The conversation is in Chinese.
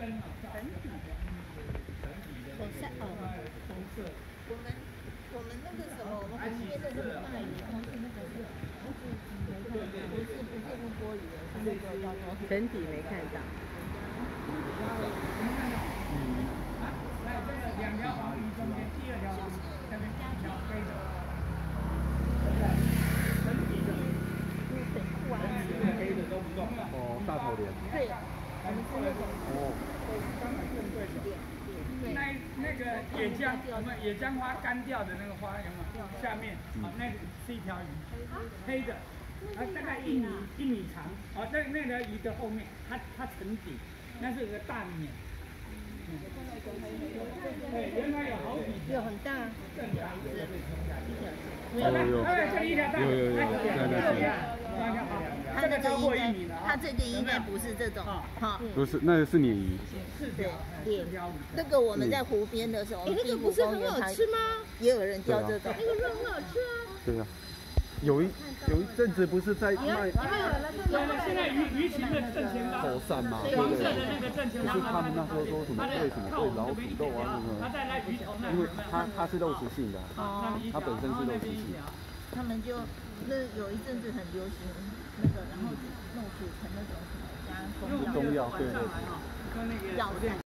红色红色。我们那个时候，我们旁边的那个大鱼，它是那个不是乌波鱼的，是那个叫做整体没看到。 来，这个2条黄鱼中间第2条黄鱼，下面1条黑的。整体的。 很酷啊！ 黑的都不动。 哦，大头鲢。 对，我们是那种。 哦。 那个野姜，我们野姜花干掉的那个花有没有？下面好，那个是一条鱼，黑的，大概1米长。哦，那条鱼的后面，它沉底，那是个大鲶。对，原来有好几有很大。它这个应该，它这个应该不是这种，哈， 不是，那个是鲶鱼。 对，那个我们在湖边的时候， 那个不是很好吃吗？ 也有人钓这种， 那个肉很好吃啊。 对啊，有一阵子不是在卖， 现在鱼群的正前方， 口散嘛， 黄色的那个正前方， 就是他们那时候说什么为什么会老鼠肉啊什么， 它在那鱼头那， 因为它是肉食性的，它本身是肉食性。 他们就有一阵子很流行那个，然后弄煮成那种什么加中药， 对对。 药膳。